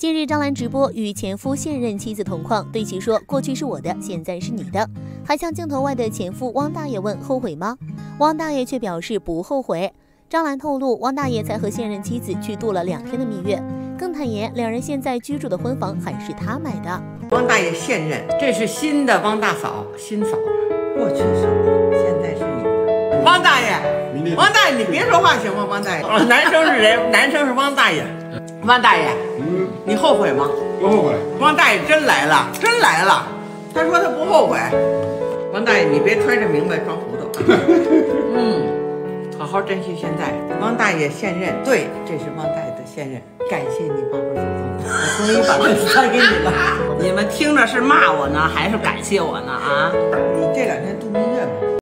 近日，张兰直播与前夫现任妻子同框，对其说：“过去是我的，现在是你的。”还向镜头外的前夫汪大爷问：“后悔吗？”汪大爷却表示不后悔。张兰透露，汪大爷才和现任妻子去度了2天的蜜月，更坦言两人现在居住的婚房还是他买的。 汪大爷现任，这是新的汪大嫂，新嫂。过去是我的，现在是你的。汪大爷，汪大爷，你别说话行吗？汪大爷，男生是谁？男生是汪大爷。汪大爷，你后悔吗？ 不后悔。 汪大爷真来了，真来了。他说他不后悔。汪大爷，你别揣着明白装糊涂。好好珍惜现在。汪大爷现任，对，这是汪大爷的现任。感谢你把我手中，我终于把它传给你了。你们听着是骂我呢，还是感谢我呢？啊，你这2天度蜜